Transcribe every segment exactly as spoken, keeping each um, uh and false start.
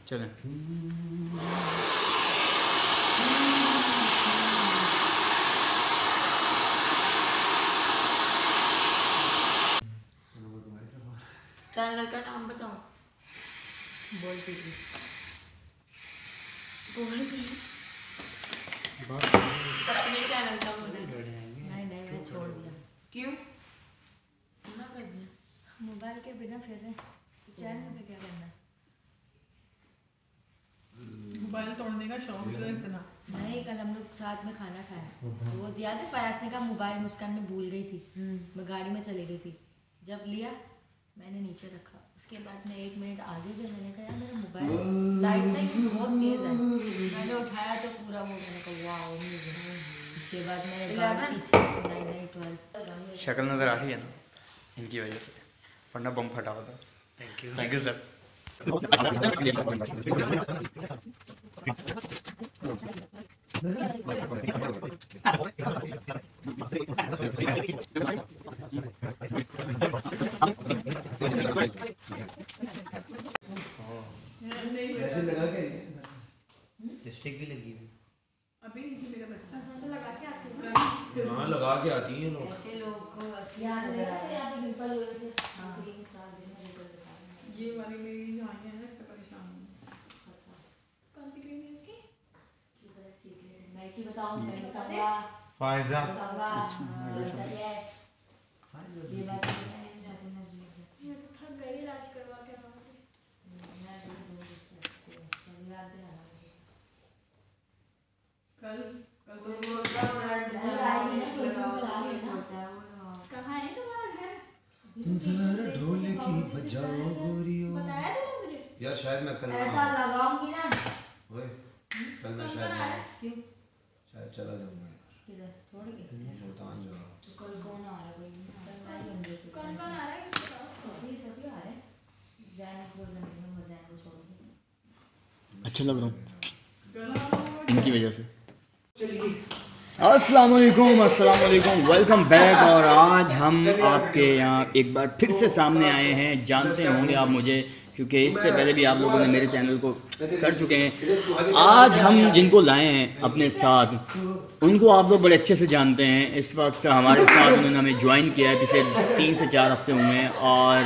चलें। चैनल का नाम बताओ। बोल दीजिए। बोल दीजिए। अपने चैनल का बोले। नहीं नहीं मैं छोड़ दिया। क्यों? मना कर दिया। मोबाइल के बिना फिर रहे चैनल पे क्या करना? मोबाइल तोड़ने का शौक जो है इतना। नहीं कल हम लोग साथ में खाना खाया वो याद है फयाज ने कहा मोबाइल मुस्कान में भूल गई थी। मैं गाड़ी में चली गई थी जब लिया मैंने नीचे रखा उसके बाद मैं एक मिनट आगे गई मैंने कहा यार मेरा मोबाइल लाइट नहीं बहुत तेज है मैंने उठाया तो पूरा वो मैंने कहा वाह उसके बाद मैंने नहीं नहीं ट्वेल्व शक्ल नज़र आ रही है ना इनकी वजह से वरना बम फटा हुआ था। Thank you thank you sir. Lipstick भी लगी हुई अभी मेरा बच्चा तो लगा के आती है हाँ लगा के आती हैं लोग। ऐसे लोग को असली नजर आए यहाँ पे पिंपल हुए थे हाँ तीन चार दिन में रिजल्ट दिखा रहे हैं। ये वाली मेरी जो आई है ना इससे परेशान हूँ। कौन सी क्रीम है उसकी? सीक्रेट मैं की बताऊँ मैं बताऊँगा फायजा बताऊँगा ये बात मैं तो थक गई इलाज करवा के आके। कल कल तो कहाँ है तुम्हारा घर? जरा ढोलकी बजाओ गोरियो। बताया तुमने मुझे? यार शायद मैं कल ऐसा लगाऊंगी ना ओए कल मैं शायद ना क्यों शायद चला जाऊंगा किधर छोड़ के मुल्तान जाऊंगा। तो कल कौन आ रहा है कोई नहीं होंगे कौन कौन आ रहा है? सभी सभी आ रहे हैं जैन को रंगीन मजा को छोड़ के अच्छा लग रहा हूँ गला इनकी वजह से। अस्सलाम वालेकुम अस्सलाम वालेकुम वेलकम बैक। और आज हम आपके यहाँ एक बार फिर से सामने आए हैं। जानते होंगे आप मुझे क्योंकि इससे पहले भी आप लोगों ने मेरे चैनल को कर चुके हैं। आज हम जिनको लाए हैं अपने साथ उनको आप लोग बड़े अच्छे से जानते हैं। इस वक्त हमारे साथ उन्होंने हमें ज्वाइन किया है पिछले तीन से चार हफ्ते हुए हैं और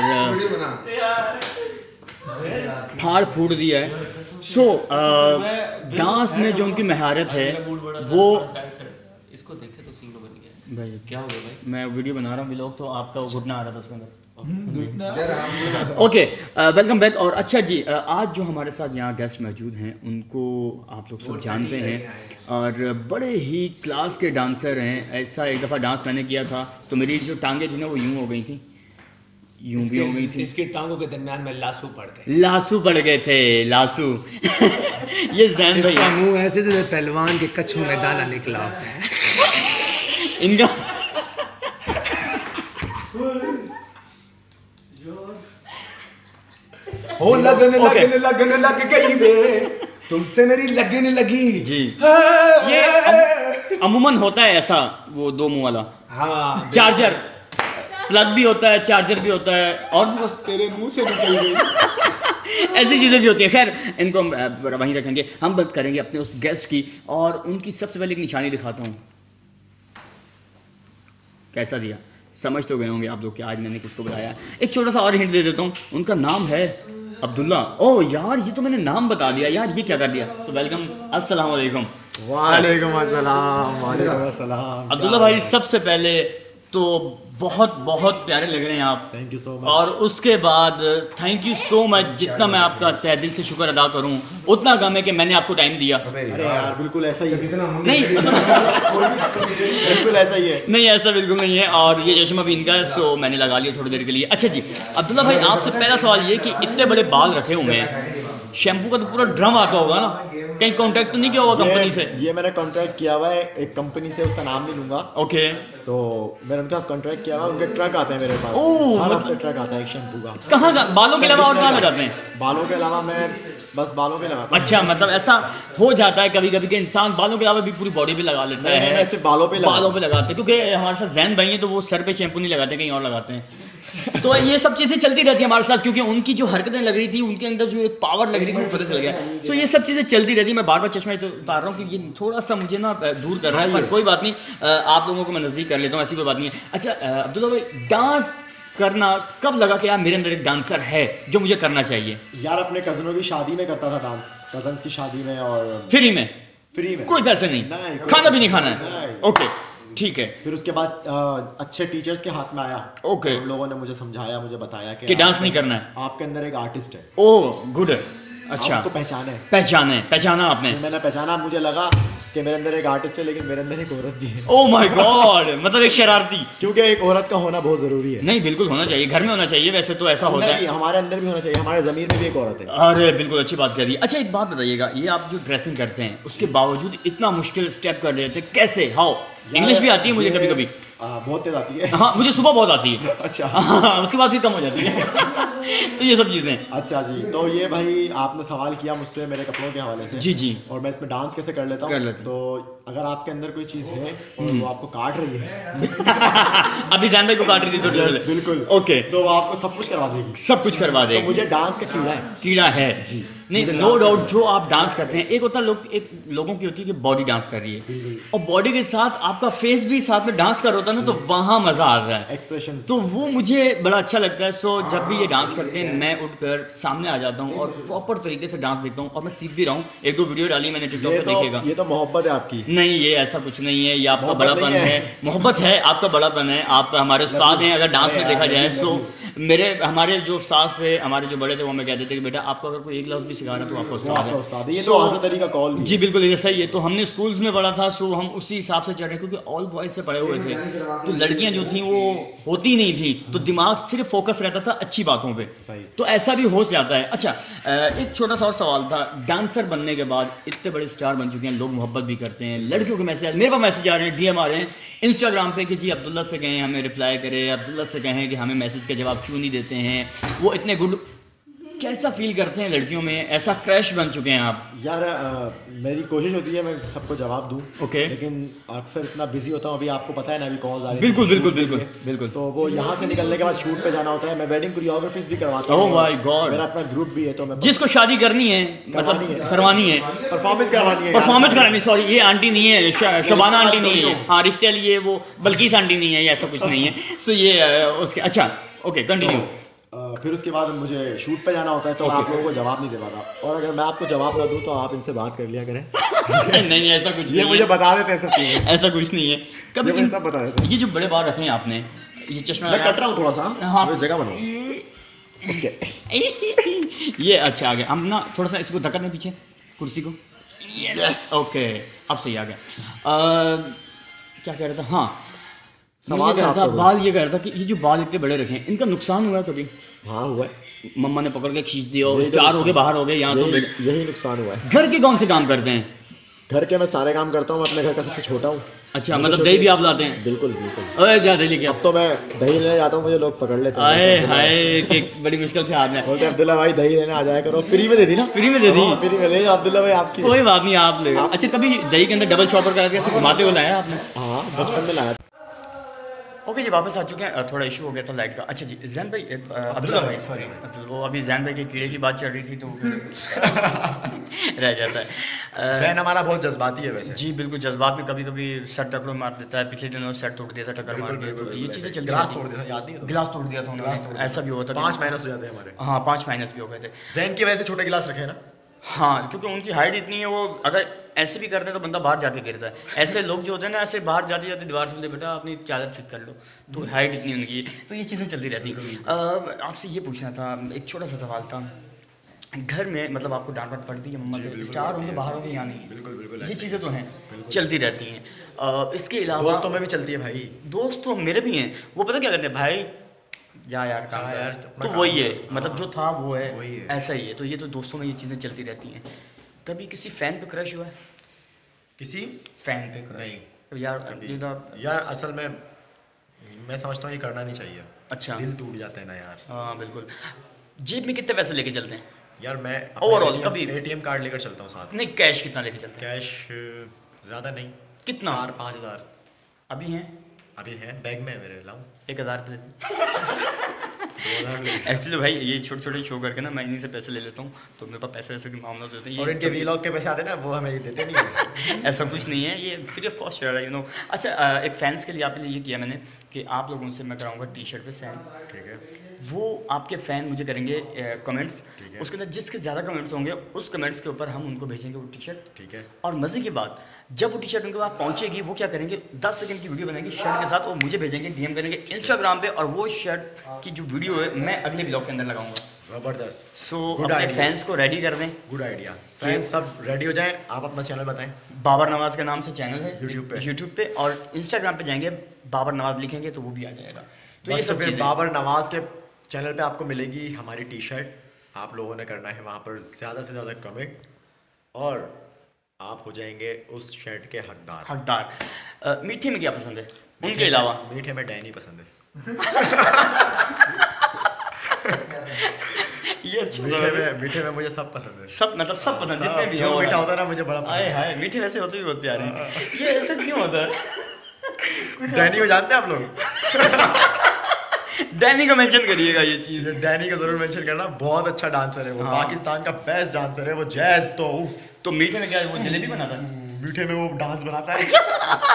फाड़ फूट दिया है। सो डांस में जो उनकी महारत है वो इसको देखे तो सीन बन गया। भाई क्या हो गया भाई? मैं वीडियो बना रहा हूँ व्लॉग तो आपका वो घुटना आ रहा था उसके अंदर। Okay welcome back. और अच्छा जी uh, आज जो हमारे साथ यहाँ गेस्ट मौजूद हैं उनको आप लोग सब जानते हैं और बड़े ही क्लास के डांसर हैं। ऐसा एक दफ़ा डांस मैंने किया था तो मेरी जो टांगें थी ना वो यूँ हो गई थी यूं भी हो गई थी। इसके टांगों के दरमियान में लासू पड़ गए लासू पड़ गए थे लासू। ये जैन भाई इसका मुंह ऐसे जैसे पहलवान के कच्छों में दाना निकला होता है। इनका हो लगन लगन लगन लग गई वे तुमसे मेरी लगन लगी जी। ये अम- अमूमन होता है ऐसा वो दो मुंह वाला हाँ चार्जर प्लग भी होता है चार्जर भी होता है और भी बस तेरे मुंह से निकल गई। ऐसी चीज़ें भी होती है। खैर इनको हम अ, वहीं रखेंगे। हम बात करेंगे अपने उस गेस्ट की और उनकी सबसे पहले एक निशानी दिखाता हूँ। कैसा दिया समझ तो गए होंगे आप लोग कि आज मैंने किसको बुलाया। एक छोटा सा और हिंट दे देता हूँ उनका नाम है अब्दुल्ला। ओह यार ये तो मैंने नाम बता दिया यार ये क्या कर दिया। सो वेलकम अस्सलाम वालेकुम। वालेकुम अस्सलाम वालेकुम अस्सलाम। अब्दुल्ला भाई सबसे पहले तो बहुत बहुत प्यारे लग रहे हैं आप। Thank you so much. और उसके बाद थैंक यू सो मच। जितना मैं आपका तहे दिल से शुक्र अदा करूं उतना कम है कि मैंने आपको टाइम दिया। अरे यार बिल्कुल ऐसा ही है। नहीं बिल्कुल ऐसा ही है। नहीं ऐसा बिल्कुल नहीं है। और ये चश्मा भी इनका है सो मैंने लगा लिया थोड़ी देर के लिए। अच्छा जी अब्दुल्ला भाई आपसे पहला सवाल ये कि इतने बड़े बाल रखे हुए हैं शैम्पू का तो पूरा ड्रम आता होगा ना कहीं कांटेक्ट तो नहीं किया होगा कंपनी से? ये मैंने कॉन्ट्रैक्ट किया हुआ है एक कंपनी से उसका नाम नहीं लूंगा। ओके तो मैंने उनका कॉन्ट्रैक्ट किया हुआ है। उनके ट्रक आते हैं मेरे पास ओह, हर मतलब- हफ्ते ट्रक आता है एक शैम्पू का। कहाँ का बालों के अलावा और कहाँ लगाते हैं? बालों के अलावा मैं बस बालों पे लगाता हूँ। अच्छा मतलब ऐसा हो जाता है कभी कभी कि इंसान बालों के अलावा भी पूरी बॉडी पे लगा लेता नहीं, नहीं, है। मैं सिर्फ बालों पे लगाता बालों हूँ। पे लगाते हैं क्योंकि हमारे साथ जैन भाई हैं तो वो सर पे शैम्पू नहीं लगाते कहीं और लगाते हैं। तो ये सब चीज़ें चलती रहती है हमारे साथ, क्योंकि उनकी जो हरकतें लग रही थी, उनके अंदर जो एक पावर लग रही थी वो पता चल गया। तो ये सब चीज़ें चलती रहती है। मैं बार बार चश्मा तो उतार रहा हूँ कि ये थोड़ा सा मुझे ना दूर कर रहा है, पर कोई बात नहीं, आप लोगों को मैं नज़दीक कर लेता हूँ, ऐसी कोई बात नहीं है। अच्छा अब्दुल्ला भाई, डांस करना कब लगा कि यार मेरे अंदर एक डांसर है जो मुझे करना चाहिए? यार अपने कजनों की शादी में करता था डांस, कजन्स की शादी में, और फ्री में? फ्री में, कोई पैसे नहीं, नहीं, कोई खाना भी नहीं पैसे खाना है? नहीं। ओके ठीक है। फिर उसके बाद आ, अच्छे टीचर्स के हाथ में आया। ओके। उन लोगों ने मुझे समझाया, मुझे बताया कि कि डांस आप- नहीं करना है। आपके अंदर एक आर्टिस्ट है, ओह गुड, अच्छा आपको पहचाना है। पहचाने पहचाना आपने? तो मैंने पहचाना, मुझे लगा कि मेरे अंदर एक आर्टिस्ट है, लेकिन मेरे अंदर एक औरत भी है। ओह माय गॉड, मतलब एक शरारती। क्योंकि एक औरत का होना बहुत जरूरी है। नहीं बिल्कुल होना चाहिए, घर में होना चाहिए, वैसे तो ऐसा होता अंदर भी, है। हमारे अंदर भी होना चाहिए, हमारे जमीन में भी एक औरत है। अरे बिल्कुल अच्छी बात कर दी। अच्छा एक बात बताइएगा, ये आप जो ड्रेसिंग करते हैं उसके बावजूद इतना मुश्किल स्टेप कर रहे थे, कैसे? हाउ? इंग्लिश भी आती है मुझे ये- कभी कभी। हाँ, बहुत तेज आती है। हाँ मुझे सुबह बहुत आती है। अच्छा हाँ, उसके बाद फिर कम हो जाती है। तो ये सब चीज़ें। अच्छा जी, तो ये भाई आपने सवाल किया मुझसे मेरे कपड़ों के हवाले से। जी जी। और मैं इसमें डांस कैसे कर लेता कर हूँ। लेते हैं। तो अगर आपके अंदर कोई चीज़ है और वो आपको काट रही है, अभी जैन भाई को काट रही थी तो Yes, बिल्कुल, ओके, तो वो आपको सब कुछ करवा देगी। सब कुछ करवा तो देगी। मुझे डांस का कीड़ा है। कीड़ा है जी। नहीं, मुझे नो डांस डाउट करना जो आप डांस करते हैं, एक होता है लोग, एक लोगों की होती है कि बॉडी डांस कर रही है, बिल्कुल। और बॉडी के साथ आपका फेस भी साथ में डांस कर होता है ना, तो वहाँ मजा आ रहा है, एक्सप्रेशन। तो वो मुझे बड़ा अच्छा लगता है। सो जब भी ये डांस करते हैं मैं उठकर सामने आ जाता हूँ और प्रॉपर तरीके से डांस देखता हूँ, और मैं सीख भी रहा हूँ। एक दो वीडियो डाली मैंने टिकटॉक ये पे, तो देखिएगा। ये तो मोहब्बत है आपकी। नहीं ये ऐसा कुछ नहीं है, ये आपका मोहब्बत बड़ापन नहीं है। है। मोहब्बत है, आपका बड़ापन है, आप हमारे उस्ताद हैं। अगर डांस अरे में यार, देखा जाए लव तो यू। मेरे हमारे जो उस्ताद थे, हमारे जो बड़े थे, वो हमें कहते थे कि बेटा आपको अगर कोई एक लफ्ज़ भी सिखा रहा है तो आपका वो उस्ताद आपका है। उस्ताद है। ये So, तो हज़रत अली का कॉल भी जी है। बिल्कुल ऐसा ही है। तो हमने स्कूल्स में पढ़ा था, सो हम उसी हिसाब से चल रहे, क्योंकि ऑल बॉयज से पढ़े हुए थे, तो लड़कियां जो थी वो होती नहीं थी, तो दिमाग सिर्फ फोकस रहता था अच्छी बातों पे, सही। तो ऐसा भी हो जाता है। अच्छा एक छोटा सा और सवाल था, डांसर बनने के बाद इतने बड़े स्टार बन चुके हैं, लोग मोहब्बत भी करते हैं, लड़कियों के मैसेज, मेरे पास मैसेज आ रहे हैं, डीएम आ रहे हैं इंस्टाग्राम पे कि जी अब्दुल्ला से कहें हमें रिप्लाई करें, अब्दुल्ला से कहें कि हमें मैसेज का जवाब क्यों नहीं देते हैं, वो इतने गुड। कैसा फील करते हैं लड़कियों में, ऐसा क्रैश बन चुके हैं आप? यार आ, मेरी कोशिश होती है मैं सबको जवाब दूं, ओके। लेकिन अक्सर इतना बिजी होता हूँ, अभी आपको पता है ना, अभी कॉल्स आ रही हैं, बिल्कुल बिल्कुल शूट के बिल्कुल लिए। बिल्कुल। तो वो यहाँ से निकलने के बाद शूट पे जाना होता है। मैं वेडिंग कोरियोग्राफीज भी करवाता Oh हूँ। my God। मेरा अपना ग्रुप भी है, तो मैं जिसको शादी करनी है, करवानी मतलब है। करवानी है, परफॉर्मेंस करवानी है। परफॉर्मेंस करानी, सॉरी ये आंटी नहीं है, श- शबाना आंटी नहीं है, हाँ रिश्ते वाली ये वो बल्किस आंटी नहीं है, ये ऐसा कुछ नहीं है। सो ये अ, उसके अच्छा ओके कंटिन्यू। आ, फिर उसके बाद मुझे शूट पे जाना होता है, तो मैं आप लोगों को जवाब नहीं दे पाता, और अगर मैं आपको जवाब ना दूं तो आप इनसे बात कर लिया करें। नहीं ऐसा कुछ ये नहीं मुझे है, बता देते हैं सब चीजें। ऐसा कुछ नहीं है। कभी ये मुझे इन- सब बता देते हैं। ये जो बड़े बाल रखे हैं आपने, ये चश्मा मैं लगाया- कट रहा हूँ थोड़ा सा, हाँ। मुझे जगह बनाओ। ये ओके। ये अच्छा आ गया, हम ना थोड़ा सा इसको धक्का दें पीछे कुर्सी को। यस ओके अब सही आ गया। अ, क्या कह रहा था, हाँ सवाल ये कह रहा था था, आपका बाल ये कह रहा था कि ये जो बाल इतने बड़े रखे हैं, इनका नुकसान हुआ कभी? हाँ हुआ है, मम्मा ने पकड़ के खींच दिया और यही तो स्टार हो गए, नुकसान- बाहर हो गए, यहाँ तो यही बेटे- यही नुकसान हुआ है। घर के कौन से काम करते हैं? घर के मैं सारे काम करता हूँ, मैं अपने घर का सबसे छोटा हूँ। अच्छा मुझे मतलब छोटी- दही भी आप लाते हैं? बिल्कुल बिल्कुल। अरे जा दही लेके अब तो मैं दही लेने जाता हूँ, मुझे लोग पकड़ लेते हैं। आए हाय कि बड़ी मुश्किल से आदमी। बोलते हैं अब्दुल्ला भाई दही लेने आ जाया करो, फ्री में दे दी ना। फ्री में दे दी? हाँ, फ्री में ले जाओ अब्दुल्ला भाई आपकी। कोई बात नहीं आप ले। अच्छा कभी दही के अंदर डबल चॉपर करके ऐसे घुमाते हुए लाया आपने? हाँ बचपन में लाया। ओके जी वापस आ चुके हैं, थोड़ा इशू हो गया था लाइट का। अच्छा जी जैन भाई, अ, अब्दुल्ला भाई सॉरी, वो अभी जैन भाई के कीड़े की बात चल रही थी तो रह जाता है। अ, जैन हमारा बहुत जज्बाती है वैसे। जी बिल्कुल, जज्बात भी कभी कभी सर टकरो मार देता है। पिछले दिनों सर तोड़ दिया था टक्कर मार के, तो ये चीज़ें चलती गिलास रहती तोड़ हैं। दिया था, याद नहीं है? गिलास तोड़ दिया था उन्होंने, ऐसा भी हुआ था। पाँच माइनस हो जाते हैं हमारे। हाँ पाँच माइनस भी हो गए थे। जैन की वजह से छोटे गिलास रखे हैं ना। हाँ क्योंकि उनकी हाइट इतनी है, वो अगर ऐसे भी करते हैं तो बंदा बाहर जाके गिरता है। ऐसे लोग जो होते हैं ना, ऐसे बाहर जाते जाते दीवार से बोलते बेटा अपनी चादर ठीक कर लो, तो हाइट इतनी उनकी है, तो ये चीज़ें चलती रहती हैं। आपसे ये पूछना था, एक छोटा सा सवाल था, घर में मतलब आपको डांट वाट पड़ती है मम्मा से, स्टार होंगे बाहर होंगे या नहीं? बिल्कुल बिल्कुल, ये चीज़ें तो हैं, चलती रहती हैं। अ, इसके अलावा दोस्तों में भी चलती है भाई। दोस्त तो मेरे भी हैं, वो पता क्या कहते हैं, भाई जा यार काम हाँ कर। यार, तो अपना वही काम है, करो। मतलब हाँ, जो था वो है, वही है। ऐसा ही है। तो ये तो दोस्तों में ये चीज़ें चलती रहती हैं। कभी किसी फैन पे क्रश हुआ है? किसी फैन पे क्रश? नहीं यार कभी। you know, यार असल में मैं समझता हूँ ये करना नहीं चाहिए। अच्छा दिल टूट जाता है ना यार। हाँ बिल्कुल। जेब में कितने पैसे लेके चलते हैं? यार मैं Overall, कभी- एटीएम कार्ड लेकर चलता हूँ साथ। नहीं कैश कितना लेके चलते हैं? कैश ज़्यादा नहीं, कितना? चार पाँच हज़ार अभी हैं अभी है बैग में है मेरे, लाऊं? एक हज़ार रुपये। एक्चुअली भाई ये छोटे छोटे शो करके ना मैं इन्हीं से पैसे ले लेता हूँ, तो मेरे पास पैसे वैसे के मामला होते हैं। और इनके वीलॉग के पैसे आते हैं ना, वो हमें ये देते नहीं है। ऐसा कुछ नहीं है, ये फ्री ऑफ कॉस्ट है, यू नो। अच्छा अ, एक फैंस के लिए आपके लिए ये किया मैंने कि आप लोगों से मैं कराऊंगा टी शर्ट पे सेंड, ठीक है। वो आपके फ़ैन मुझे करेंगे कमेंट्स, ठीक है। उसके अंदर जिसके ज़्यादा कमेंट्स होंगे उस कमेंट्स के ऊपर हम उनको भेजेंगे वो टी शर्ट, ठीक है। और मज़े की बात जब वो टी शर्ट उनके पास पहुंचेगी वो क्या करेंगे, दस सेकंड की वीडियो बनाएंगे शर्ट के साथ और मुझे भेजेंगे, डीएम करेंगे इंस्टाग्राम पे, और वो शर्ट की जो वीडियो है मैं अगले ब्लॉग के अंदर लगाऊंगा। जबरदस्त। सो Good अपने idea. फैंस को रेडी कर दें। Good idea. फ्रेंड्स सब रेडी हो जाएं, आप अपना चैनल बताएं। बाबर नवाज के नाम से चैनल है YouTube पे। यूट्यूब पे, और इंस्टाग्राम पे जाएंगे बाबर नवाज लिखेंगे तो वो भी आ जाएगा। तो ये बस सब फिर चीज़ें बाबर नवाज के चैनल पे आपको मिलेगी हमारी टी शर्ट। आप लोगों ने करना है वहाँ पर ज़्यादा से ज़्यादा कमेंट, और आप हो जाएंगे उस शर्ट के हकदार। हकदार। अ, मीठे में क्या पसंद है उनके अलावा? मीठे में डैनी पसंद है। ये अच्छा मीठे लगा। में मीठे में मुझे सब पसंद है। सब मतलब सब पसंद, सब, जितने भी जो हो मीठा होता है ना मुझे बड़ा आए पसंद हाय मीठे वैसे होते भी बहुत प्यारे हैं। ये ऐसा क्यों होता है? है। डैनी को जानते हैं आप लोग? डैनी को मेंशन करिएगा ये चीज़। ये डैनी का जरूर मेंशन करना, बहुत अच्छा डांसर है वो। हाँ। पाकिस्तान का बेस्ट डांसर है वो, जैज तो उफ। तो मीठे में क्या है, वो जलेबी बनाता है? मीठे में वो डांस बनाता है।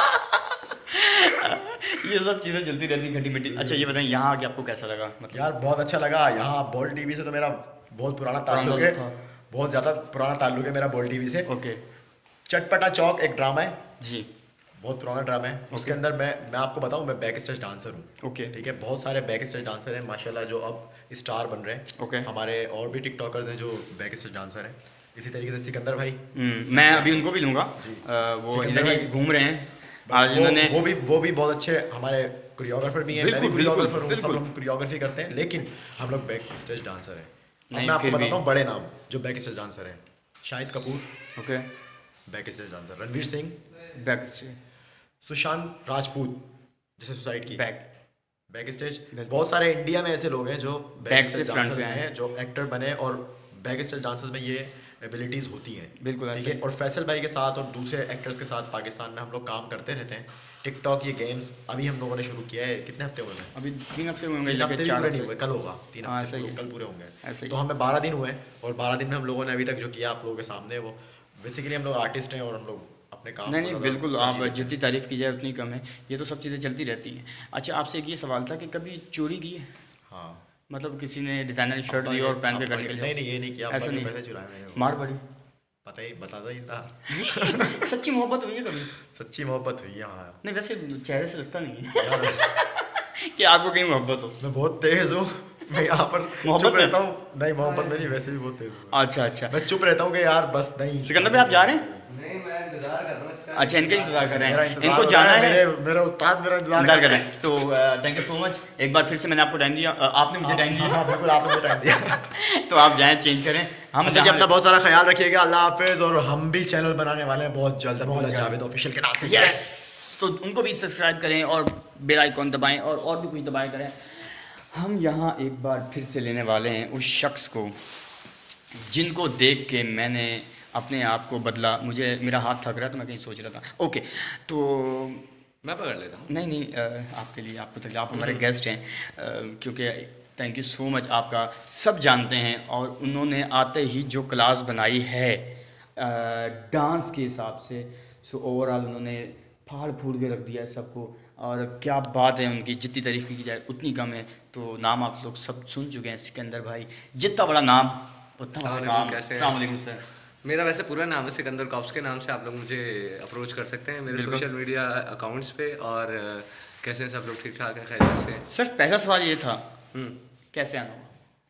ये सब चीज़ें चलती रहती खट्टी मीठी। अच्छा ये बताएं यहाँ आके आपको कैसा लगा? मतलब यार बहुत अच्छा लगा। यहाँ बोल टीवी से तो मेरा बहुत पुराना ताल्लुक है, था। बहुत ज़्यादा पुराना ताल्लुक है मेरा बोल टीवी से। ओके चटपटा चौक एक ड्रामा है, जी, बहुत पुराना ड्रामा है। उसके अंदर मैं मैं आपको बताऊं, मैं बैक स्टेज डांसर हूँ। ओके ठीक है, बहुत सारे बैक स्टेज डांसर हैं माशाल्लाह जो अब स्टार बन रहे हैं। ओके। हमारे और भी टिकटॉकर्स हैं जो बैक स्टेज डांसर हैं। इसी तरीके से सिकंदर भाई, हम्म, मैं अभी उनको भी लूँगा। जी। वो सिकंदर इधर ही भाई। घूम रहे हैं आज वो, इन्होंने। वो भी वो भी बहुत अच्छे हमारे कोरियोग्राफर भी हैं। मैं भी बिल्कुल, कोरियोग्राफर बिल्कुल, हूँ, सब बिल्कुल। लोग कोरियोग्राफी करते हैं, लेकिन हम लोग बैक स्टेज डांसर हैं। अब नहीं, मैं आपको फिर भी। बताता हूँ बड़े नाम जो बैक स्टेज डांसर हैं। Shahid Kapoor okay, back stage dancer, Ranveer Singh, back से सुशांत राजपूत जिसे सुसाइड की, बैक बैक स्टेज। बिल्कुल। बहुत सारे इंडिया में ऐसे लोग हैं जो Back बैक से स्टेज front डांसर्स पे आए हैं, जो एक्टर बने, और बैक स्टेज डांसर्स में ये एबिलिटीज होती हैं। बिल्कुल ठीक ऐसे है। और फैसल भाई के साथ और दूसरे एक्टर्स के साथ पाकिस्तान में हम लोग काम करते रहते हैं। टिकटॉक ये गेम्स अभी हम लोगों ने शुरू किया है, कितने हफ्ते हुए हैं? अभी तीन हफ्ते होंगे, तीन हफ्ते लेके भी चार पूरे नहीं हफ्ते। हुए, कल होगा तीन हाँ, हफ्ते ऐसा ही पूरे- है। कल पूरे होंगे। ऐसा ही तो हमें बारह दिन हुए हैं, और बारह दिन में हम लोगों ने अभी तक जो किया आप लोगों के सामने, वो बेसिकली हम लोग आर्टिस्ट हैं और हम लोग अपने काम नहीं को नहीं ज़्यादा बिल्कुल, तरजीह आप देते हैं। जितनी तारीफ़ की जाए उतनी कम है। ये तो सब चीज़ें चलती रहती हैं। अच्छा आपसे एक ये सवाल था कि कभी चोरी की है? हाँ, मतलब किसी ने डिज़ाइनर शर्ट दी और पहन के करने के लिए? नहीं नहीं ये नहीं किया, ऐसा बाकी नहीं। पैसे चुराए मैंने। मार पड़ी? पता ही बताता ही था। सच्ची मोहब्बत हुई है कभी? सच्ची मोहब्बत हुई है हाँ। नहीं वैसे चेहरे से लगता नहीं है कि आपको कहीं मोहब्बत हो। मैं बहुत तेज हूँ, मैं यहाँ पर मोहब्बत चुप में? रहता हूँ। नहीं मोहब्बत में नहीं, वैसे भी बहुत तेज हूँ। अच्छा अच्छा, मैं चुप रहता हूँ कि यार बस नहीं। सिकंदर भाई आप जा रहे हैं? नहीं मैं इंतजार कर रहा हूँ इसका। अच्छा इनका इंतजार कर रहे मेरा हैं, इंतजार इनको हो जाना रहा है। मेरे मेरा उस्ताद मेरा इंतजार इंतजार कर रहे हैं। तो थैंक यू सो मच, एक बार फिर से मैंने आपको टाइम दिया, अ, आपने मुझे टाइम हाँ दिया। हाँ बिल्कुल, आपने मुझे टाइम दिया। तो आप जाएं चेंज करें। हम अच्छा जी, जहाँ- अपना बहुत सारा ख्याल रखिएगा। अल्लाह हाफिज। और हम भी चैनल बनाने वाले हैं बहुत जल्द, अब्दुल्ला जावेद ऑफिशियल के नाम से। यस, तो उनको भी सब्सक्राइब करें और बेल आइकॉन दबाएं और और भी कुछ दबाएं करें। हम यहाँ एक बार फिर से लेने वाले हैं उस शख्स को जिनको देख के मैंने अपने आप को बदला। मुझे मेरा हाथ थक रहा है तो मैं कहीं सोच रहा था। ओके तो मैं पकड़ लेता हूँ। नहीं नहीं अ, आपके लिए आपको तक आप हमारे गेस्ट हैं, अ, क्योंकि थैंक यू सो मच, आपका सब जानते हैं। और उन्होंने आते ही जो क्लास बनाई है डांस के हिसाब से, सो ओवरऑल उन्होंने फाड़ फूड़ के रख दिया है सबको। और क्या बात है उनकी, जितनी तारीफ़ की जाए उतनी कम है। तो नाम आप लोग सब सुन चुके हैं, सिकंदर भाई। जितना बड़ा नाम उतना बड़ा अस्सलाम नाम। वालेकुम, कैसे हैं? अस्सलाम वालेकुम सर। मेरा वैसे पूरा नाम है सिकंदर कॉप्स के नाम से आप लोग मुझे अप्रोच कर सकते हैं मेरे बिल्कुल। सोशल मीडिया अकाउंट्स पे। और अ, कैसे हैं सब लोग? ठीक ठाक हैं, खैरियत से? सर पहला सवाल ये था, हम्म, कैसे आना हुआ?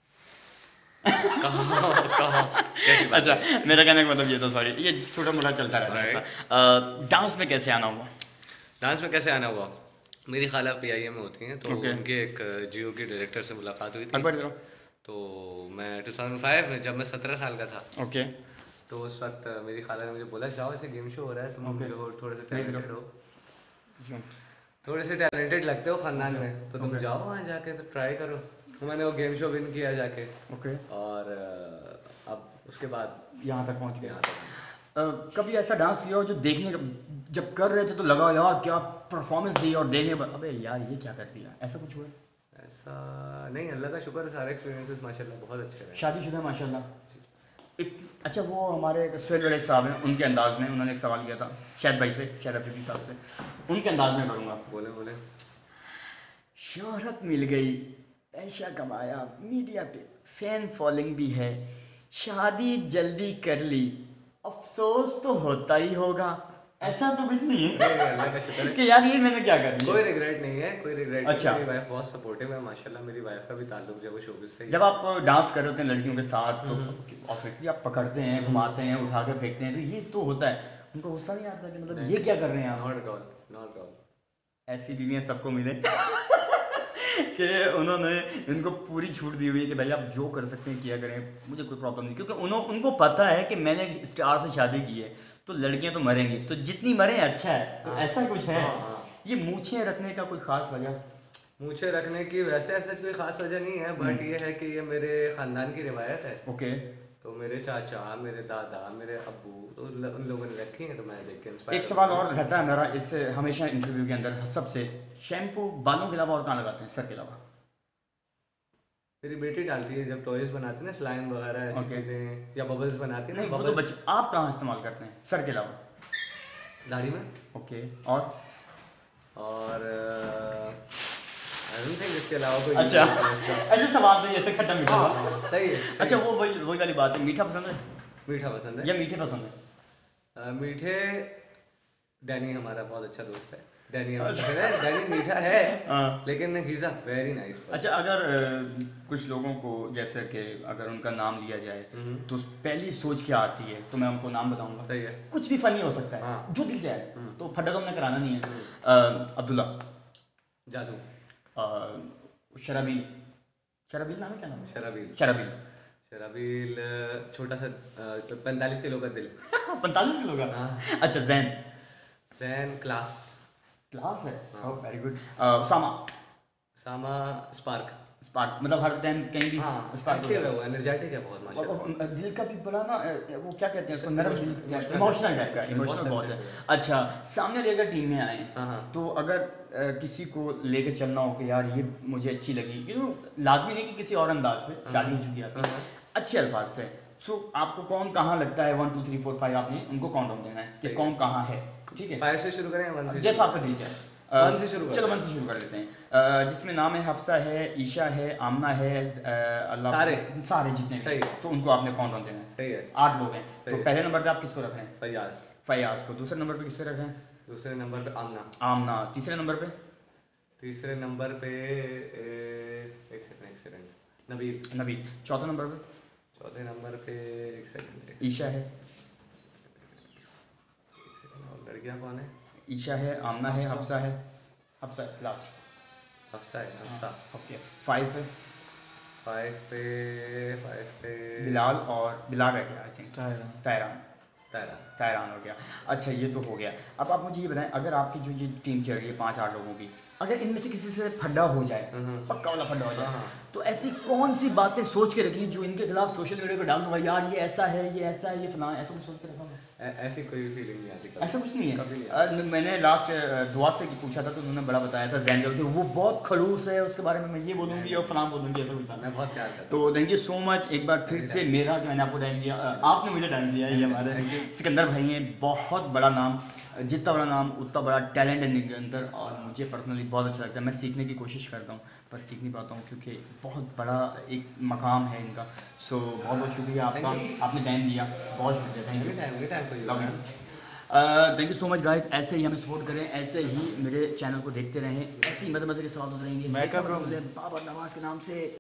कहाँ कहाँ कैसी बात अच्छा है? मेरा कहने का मतलब ये था, सॉरी ये छोटा मोटा चलता रहता है ऐसा। डांस में कैसे आना हुआ? डांस में कैसे आना हुआ? मेरी खाला पी आई ए में होती हैं, तो Okay. उनके एक जियो के डायरेक्टर से मुलाकात हुई थी। अकबर इधर आओ। तो मैं टू थाउजेंड फाइव में, जब मैं सत्रह साल का था, ओके तो उस वक्त मेरी खाला ने मुझे बोला जाओ ऐसे गेम शो हो रहा है, तुम Okay. जो थोड़े से नहीं, टैलेंटेड हो, थोड़े से टैलेंटेड लगते हो खानदान में, तो तुम Okay. जाओ वहाँ जाके तो ट्राई करो। तो मैंने वो गेम शो विन किया जाके, ओके और अ, अब उसके बाद यहाँ तक पहुँच गया। यहाँ तक। अ, कभी ऐसा डांस किया हो जो देखने का जब कर रहे थे तो लगा यार क्या परफॉर्मेंस दी, और देखने पर अबे यार ये क्या कर दिया, ऐसा कुछ हुआ? ऐसा नहीं, अल्लाह का शुक्र है, सारे एक्सपीरियंसेस माशाल्लाह बहुत अच्छे रहे। शादीशुदा माशाल्लाह। एक अच्छा वो हमारे सुहेल वड़े साहब हैं, उनके अंदाज में उन्होंने एक सवाल किया था शायद भाई से, शायद अफरीदी साहब से, उनके अंदाज में करूँगा। बोले बोले शोहरत मिल गई, पैसा कमाया, मीडिया पे फैन फॉलोइंग भी है, शादी जल्दी कर ली, अफसोस तो होता ही होगा। ऐसा तो कुछ नहीं है नहीं, अल्लाह का शुक्र है, कि यार ये मैंने क्या कर लिया। कोई रिग्रेट नहीं है, कोई रिग्रेट अच्छा। नहीं। मेरी वाइफ बहुत सपोर्टिव है माशाल्लाह। मेरी वाइफ का भी ताल्लुक जो है वो शोबिस से ही जब आप डांस कर रहे होते हैं लड़कियों के साथ तो ऑब्वियसली आप पकड़ते हैं, घुमाते हैं, उठा के फेंकते हैं, तो ये तो होता है, उनको गुस्सा नहीं आता कि मतलब ये क्या कर रहे हैं आप। नॉट कॉल नॉट कॉल ऐसी बीवियाँ सबको मिले कि उन्होंने इनको पूरी छूट दी हुई है कि भाई आप जो कर सकते हैं किया करें, मुझे कोई प्रॉब्लम नहीं, क्योंकि उन्हों उनको पता है कि मैंने स्टार से शादी की है तो लड़कियां तो मरेंगी, तो जितनी मरे अच्छा है। तो हाँ। ऐसा कुछ है। हाँ, हाँ। ये मूछें रखने का कोई खास वजह? मूछें रखने की वैसे ऐसा कोई खास वजह नहीं है, बट ये है कि ये मेरे खानदान की रिवायत है। ओके। तो मेरे चाचा, मेरे दादा, मेरे अब्बू, तो उन उन लोगों ने रखी है, तो मैं देख के इंस्पायर। एक सवाल और रहता है मेरा इस हमेशा इंटरव्यू के अंदर सबसे, शैम्पू बालों के अलावा और कहाँ लगाते हैं सर के अलावा? मेरी बेटी डालती है जब टॉयज बनाती है ना, स्लाइम वगैरह ऐसी Okay. चीजें, या बबल्स बनाती है नहीं ना, वो तो bubbles, बच्चे, आप कहाँ इस्तेमाल करते हैं सर के अलावा? दाढ़ी में। ओके। और और आई डोंट थिंक इसके अलावा कोई अच्छा use है इसका। ऐसे सवाल नहीं, ऐसे खट्टा मीठा। हाँ, सही है, सही अच्छा है। वो वही वही वाली बात है, मीठा पसंद है मीठा पसंद है या मीठे पसंद है? अ, मीठे डैनी हमारा बहुत अच्छा दोस्त है। डैनी हमारा friend है, डैनी मीठा है हाँ। लेकिन he is a very nice. अच्छा अगर अ, कुछ लोगों को जैसे कि अगर उनका नाम लिया जाए तो पहली सोच क्या आती है, तो मैं उनको नाम बताऊंगा। सही है। कुछ भी फनी हो सकता है, हाँ। जो दिल जाए, तो फटा तो हमने कराना नहीं है। अ, अब्दुल्ला, जादू, अ, शराबील, शराबील नाम है, क्या नाम है? शराबील, शराबील शराबील छोटा सा पैंतालीस किलो का दिल। पैंतालीस किलो का। हाँ। अच्छा जैन, जैन क्लास, क्लास है, हाँ। Very good. उसामा, सामा स्पार्क। स्पार्क मतलब हर टाइम कहीं भी हाँ, स्पार्क एक्टिव है वो, एनर्जेटिक है बहुत और- माशाल्लाह। और दिल का भी बड़ा ना अ, वो क्या कहते हैं उसको, नरम दिल, Emotional- इमोशनल टाइप का, emotional, इमोशनल बहुत है। sensitive अच्छा सामने वाले अगर टीम में आए हाँ, हाँ। तो अगर अ, किसी को लेके चलना हो कि यार ये मुझे अच्छी लगी, क्योंकि लाजमी नहीं कि किसी और अंदाज से, शादी हो चुकी है आपकी, हाँ। अच्छे अल्फाज से, सो आपको कौन कहाँ लगता है, one two three four five आपने उनको काउंट डाउन देना है कि सही कौन कहाँ है, ठीक है? फाइव से शुरू करें या वन से? जैसा आपका दिल चाहे। अ, वन से शुरू करते चलो हैं। वन से शुरू कर लेते हैं। अ, जिसमें नाम है हफ्सा है, ईशा है, आमना है, अ, अल्लाह सारे? सारे जितने भी सही। हैं, तो उनको आपने काउंट डाउन देना है। सही है। आठ लोग हैं, सही तो है। पहले नंबर पे आप किसको रख रहे हैं? फयाज। फयाज को। दूसरे नंबर पे किसको रख रहे हैं? दूसरे नंबर पे आमना। आमना। तीसरे नंबर पे? तीसरे नंबर पे ए, एक सेकंड एक सेकंड नबील। नबील। चौथे नंबर पे? चौथे नंबर पे एक सेकंड एक ईशा है। सेकंड और लड़कियां कौन है? ईशा है, आमना है, हफ्सा है, हफ्सा लास्ट। हफ्सा है, हफ्सा। ओके। फाइव पे? फाइव पे फाइव पे बिलाल और बिलाल है क्या? I think तायरान। तायरा। तायरान हो गया। अच्छा ये तो हो गया। अब आप मुझे ये बताएं, अगर आपकी जो ये टीम चल रही है पाँच आठ लोगों की, अगर इनमें से किसी से फड्डा हो जाए, हम्म। पक्का वाला फड्डा हो जाए, हाँ। तो ऐसी कौन सी बातें सोच के रखी जो इनके खिलाफ सोशल मीडिया पे डाल दूंगा, यार ये ऐसा है, ये ऐसा है, ये फलां, ऐसा कुछ सोच के रखा होगा? ऐ- ऐसी कोई फीलिंग नहीं आती कभी। ऐसा कुछ नहीं कभी नहीं है। अ, मैंने लास्ट दुआ से पूछा था तो उन्होंने बड़ा बताया था, जैन जो वो बहुत खड़ूस है, उसके बारे में मैं ये बोलूँगी और फलां बोलूँगी, ऐसा कुछ था। मैं बहुत प्यार करता हूँ। तो थैंक यू सो मच एक बार फिर से मेरा कि मैंने आपको टाइम दिया, अ, आपने मुझे टाइम दिया। ये हमारे सिकंदर भाई हैं, बहुत बड़ा नाम, जितना बड़ा नाम उतना बड़ा टैलेंट है इनके अंदर, और मुझे पर्सनली बहुत अच्छा लगता है। मैं सीखने की कोशिश करता हूँ पर सीख नहीं पाता हूँ क्योंकि बहुत बड़ा एक मकाम है इनका। सो बहुत बहुत शुक्रिया आपका, आपने टाइम दिया, बहुत शुक्रिया, thank you. Anytime, anytime for you, love man. You. Thank you so much guys, ऐसे ही हमें सपोर्ट करें, ऐसे ही मेरे चैनल को देखते रहें, ऐसे ही मजे मजे के सवाल होते रहेंगे। मैं कब रहूं? बाबा नवाज के नाम से।